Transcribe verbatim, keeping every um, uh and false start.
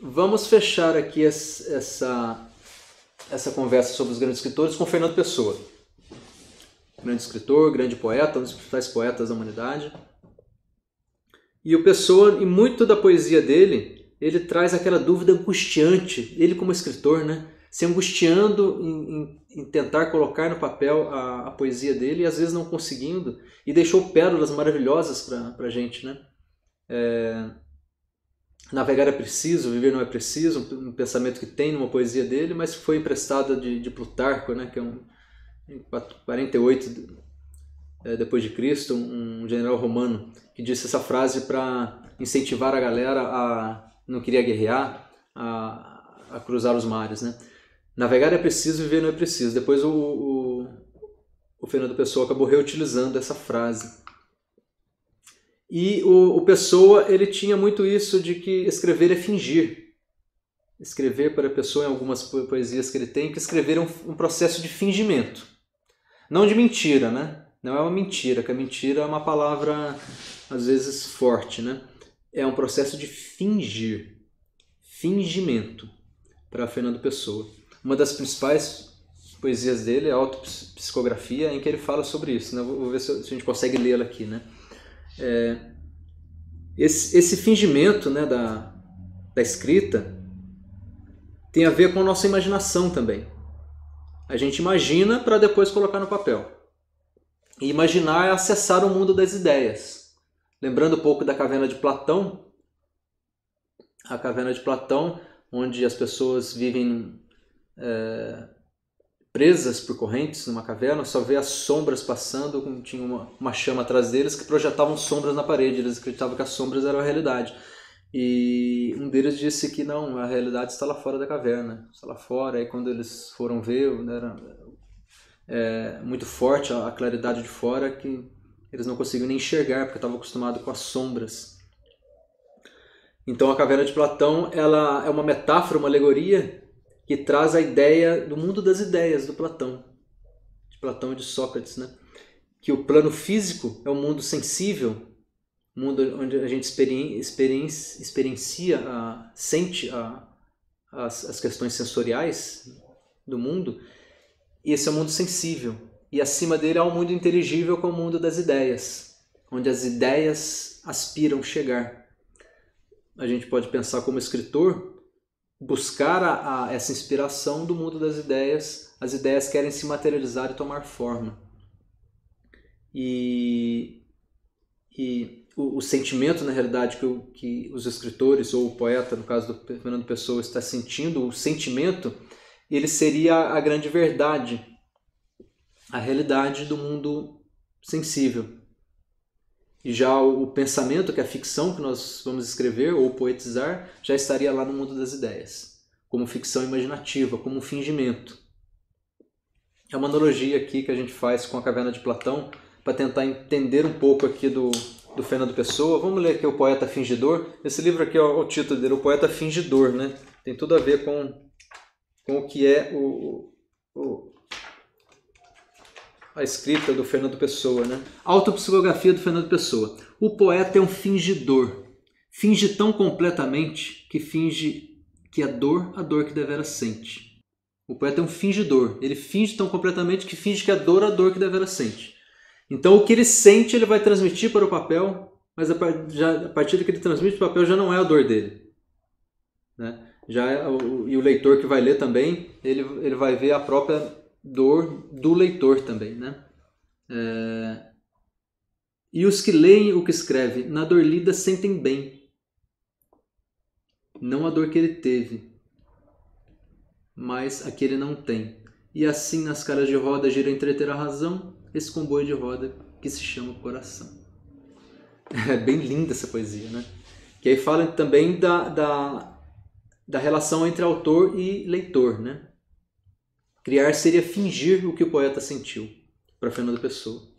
vamos fechar aqui essa, essa conversa sobre os grandes escritores com Fernando Pessoa. Grande escritor, grande poeta, um dos principais poetas da humanidade. E o Pessoa, e muito da poesia dele, ele traz aquela dúvida angustiante, ele como escritor, né? Se angustiando em, em, em tentar colocar no papel a, a poesia dele e às vezes não conseguindo, e deixou pérolas maravilhosas para a gente, né? É, navegar é preciso, viver não é preciso, um, um pensamento que tem numa poesia dele, mas que foi emprestada de, de Plutarco, né? Que é um, em quarenta e oito é, depois de Cristo, um, um general romano que disse essa frase para incentivar a galera a não queria guerrear, a, a cruzar os mares, né? Navegar é preciso, viver não é preciso. Depois o, o, o Fernando Pessoa acabou reutilizando essa frase. E o, o Pessoa, ele tinha muito isso de que escrever é fingir. Escrever para a pessoa, em algumas poesias que ele tem, que escrever é um, um processo de fingimento. Não de mentira, né? Não é uma mentira, que a mentira é uma palavra, às vezes, forte, né? É um processo de fingir. Fingimento, para Fernando Pessoa. Uma das principais poesias dele é a Autopsicografia, em que ele fala sobre isso, né? Vou ver se a gente consegue lê-la aqui, né? É, esse, esse fingimento, né, da, da escrita tem a ver com a nossa imaginação também. A gente imagina para depois colocar no papel. E imaginar é acessar o mundo das ideias. Lembrando um pouco da caverna de Platão, a caverna de Platão, onde as pessoas vivem é, presas por correntes numa caverna, só vê as sombras passando, tinha uma, uma chama atrás deles que projetavam sombras na parede, eles acreditavam que as sombras eram a realidade. E um deles disse que não, a realidade está lá fora da caverna, está lá fora. Aí quando eles foram ver, era é, muito forte a, a claridade de fora, que eles não conseguiam nem enxergar, porque estavam acostumados com as sombras. Então a caverna de Platão, ela é uma metáfora, uma alegoria, que traz a ideia do mundo das ideias do Platão, de Platão e de Sócrates, né? Que o plano físico é um mundo sensível, mundo onde a gente experi experiência, experiencia, a, sente a, as, as questões sensoriais do mundo, e esse é o mundo sensível. E acima dele há um mundo inteligível, que é o mundo das ideias, onde as ideias aspiram chegar. A gente pode pensar como escritor, buscar a, a, essa inspiração do mundo das ideias. As ideias querem se materializar e tomar forma. E, e o, o sentimento, na realidade, que, o, que os escritores, ou o poeta, no caso do Fernando Pessoa, está sentindo, o sentimento, ele seria a grande verdade, a realidade do mundo sensível. E já o pensamento, que é a ficção que nós vamos escrever ou poetizar, já estaria lá no mundo das ideias, como ficção imaginativa, como um fingimento. É uma analogia aqui que a gente faz com a Caverna de Platão, para tentar entender um pouco aqui do, do Fernando Pessoa. Vamos ler aqui o Poeta Fingidor. Esse livro aqui, ó, o título dele, O Poeta Fingidor, né? Tem tudo a ver com, com o que é o... o a escrita do Fernando Pessoa, né? Autopsicografia do Fernando Pessoa. O poeta é um fingidor. Finge tão completamente que finge que a dor, a dor que deveras sente. O poeta é um fingidor. Ele finge tão completamente que finge que a dor, a dor que deveras sente. Então o que ele sente, ele vai transmitir para o papel, mas a partir do que ele transmite para o papel já não é a dor dele, né? Já é o, e o leitor que vai ler também, ele, ele vai ver a própria dor do leitor também, né? É... E os que leem o que escreve, na dor lida sentem bem, não a dor que ele teve, mas a que ele não tem. E assim nas caras de roda gira entreter a razão, esse comboio de roda que se chama coração. É bem linda essa poesia, né? Que aí fala também da, da, da relação entre autor e leitor, né? Criar seria fingir o que o poeta sentiu, para Fernando Pessoa.